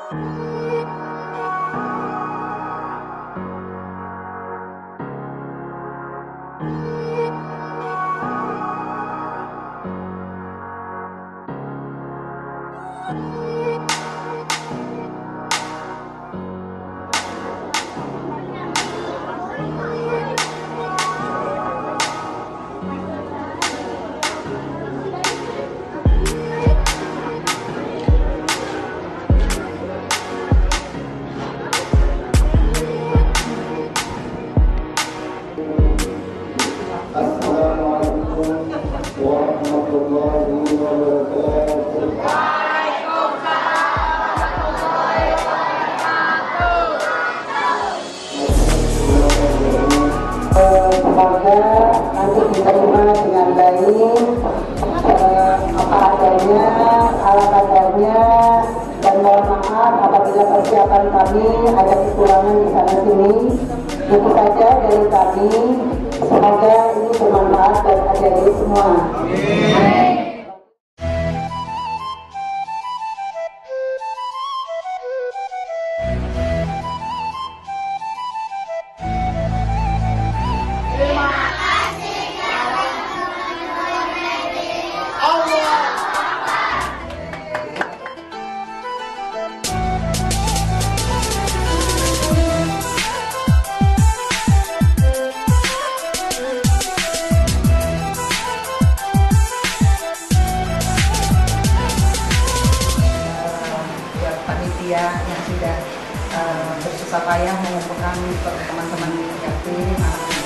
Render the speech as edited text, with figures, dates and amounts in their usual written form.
Semoga nanti diterima dengan baik, apa adanya, ala kadarnya, dan mohon maaf apabila persiapan kami ada kekurangan di sana sini. Itu saja dari kami. Semoga ini bermanfaat dan adik-adik semua. Amin. Yang sudah bersusah payah mengumpulkan teman-teman yatim,